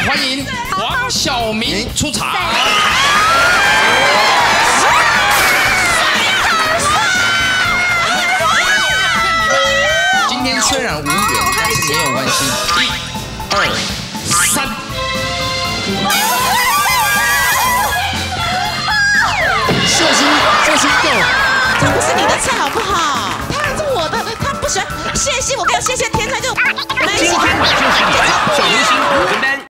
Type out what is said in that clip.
欢迎黄晓明出场。今天虽然无缘，但是没有关系。1、2、3。谢欣 go， 这不是你的菜好不好？他是我的，他不喜欢谢欣，我跟你谢谢天才就没喜欢。 今天就是你的小明星5分单。